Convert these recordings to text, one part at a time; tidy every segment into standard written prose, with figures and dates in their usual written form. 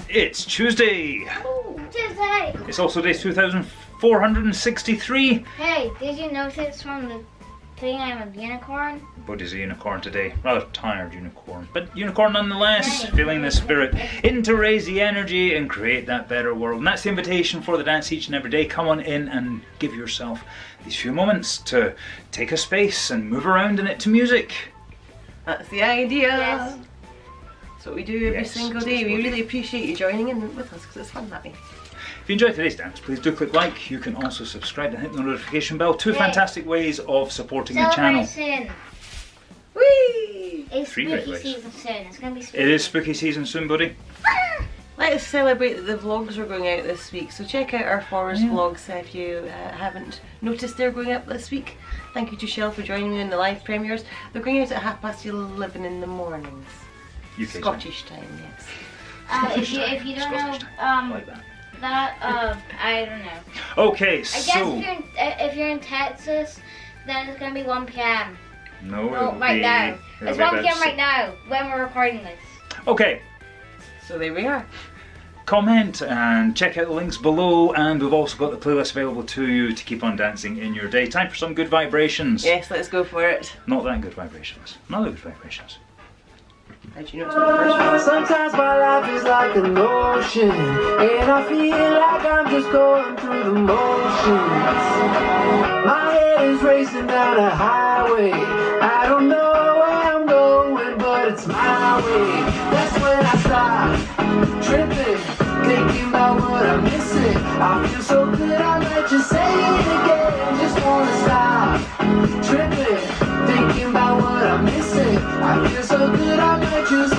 It's Tuesday. Ooh, Tuesday. It's also day 2463. Hey, did you notice from the thing I'm a unicorn? Buddy's a unicorn today. Rather tired unicorn. But unicorn nonetheless. Feeling the spirit. In to raise the energy and create that better world. And that's the invitation for the dance each and every day. Come on in and give yourself these few moments to take a space and move around in it to music. That's the idea. Yes. That's what we do every single day. We really appreciate you joining in with us because it's fun that way. If you enjoyed today's dance, please do click like. You can also subscribe and hit the notification bell. Two fantastic ways of supporting the channel. Celebration. Whee! It's Three great spooky ways. season soon. It's gonna be spooky. It is spooky season soon, buddy. Let us celebrate that the vlogs are going out this week. So check out our Forest vlogs if you haven't noticed they're going up this week. Thank you to Shell for joining me in the live premieres. They're going out at 11:30 in the mornings. UK Scottish time, yes. If you don't know like that. I don't know. Okay, I guess so if you're in Texas, then it's gonna be 1 p.m. no, No, it'll right be, now. it'll It's be 1 about p.m. right now when we're recording this. Okay, So there we are. comment and check out the links below, and we've also got the playlist available to you to keep on dancing in your day. Time for some good vibrations. Yes, let's go for it. Not that good vibrations. Not good vibrations. How do you know it's not the first one? Sometimes my life is like an ocean, and I feel like I'm just going through the motions. My head is racing down a highway. I don't know where I'm going, but it's my way. That's when I stop tripping, thinking about what I'm missing. I feel so good, I might just say it again. Just wanna stop tripping, thinking about what I'm missing. I feel so good, I might just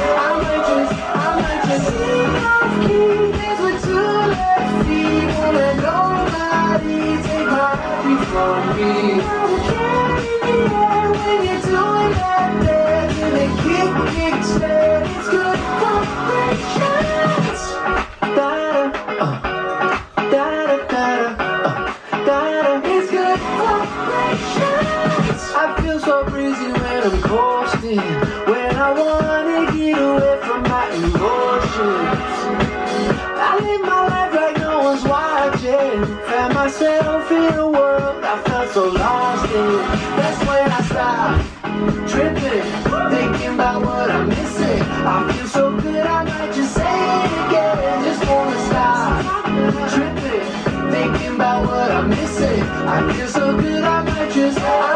lean off key. Dance with 2 left feet. Won't let nobody take my happy from me. Carry the air when you're doing that dance, and they kick, stand. It's good vibrations. Da-da, da-da, da-da, it's good vibrations. I feel so breezy when I'm coasting, when I wanna get away from my emotions. I live my life like no one's watching. Found myself in a world I felt so lost in. That's when I stop tripping, thinking about what I'm missing. I feel so good, I might just say it again. Just wanna stop tripping, thinking about what I'm missing. I feel so good, I might just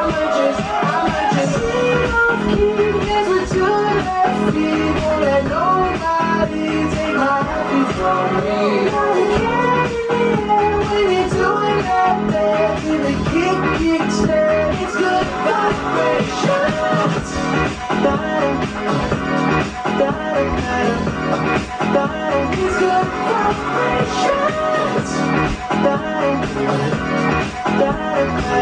lean off key. Dance with 2 left feet. Won't let nobody take my happy from me. Carry the air when you're doing that dance, and the kick, stand. It's good vibrations. Da-da, da-da, da-da, it's good vibrations. Da-da, da-da,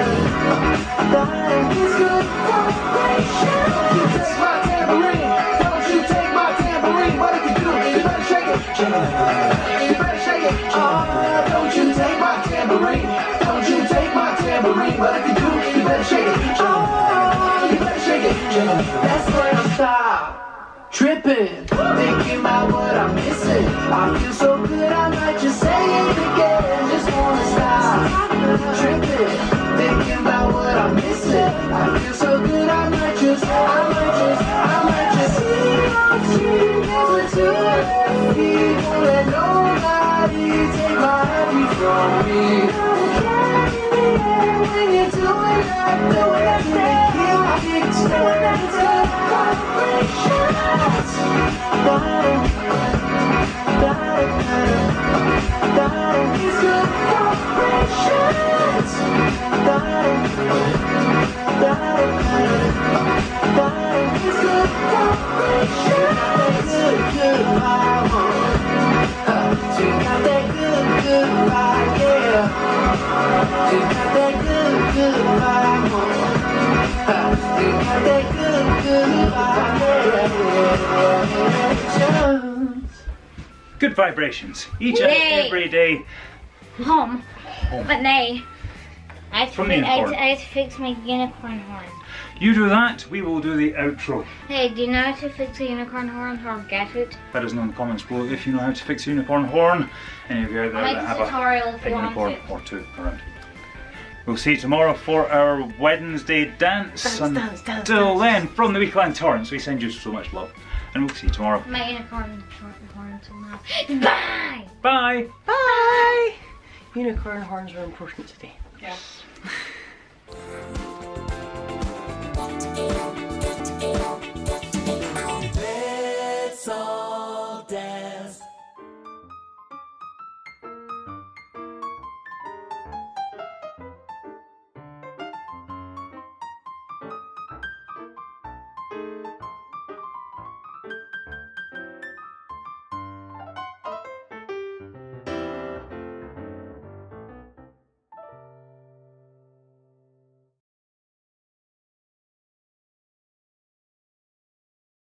it's good vibrations. You take my tambourine, don't you take my tambourine. What if you do? You better shake it, you better shake it. Don't you take my tambourine, don't you take my tambourine. But if you do, you better shake it, you better shake it. That's when I stop tripping, thinking about what I'm missing. I feel so good, I might just say it again. Just wanna stop tripping, thinking about what I'm missing. I feel so good, I might just lean off key. Dance with 2 left feet. Won't let nobody take my happy from me. Carry the air when you're doing that thing. Kick, stand. It's good vibrations. Da-da, da-da, da-da, it's good vibrations. Da-da, da-da, da-da, it's good vibrations. Good vibe, you got that good vibe, yeah. You got that good vibe, you got that good vibrations. Good vibrations each and Yay. every day. Home. But nay. I have to from the fi- I have unicorn. to- I have to fix my unicorn horn. You do that, we will do the outro. Hey, do you know how to fix a unicorn horn or get it? Let us know in the comments below if you know how to fix a unicorn horn. Any of you out there I'll that make have a tutorial if a you want unicorn it. or two around. We'll see you tomorrow for our Wednesday dance. Dance. Until then, from the Weekland Torrents, we send you so much love. And we'll see you tomorrow. My unicorn horn somehow. Bye! Bye! Bye! Unicorn horns are important today. Yes. Let's all dance.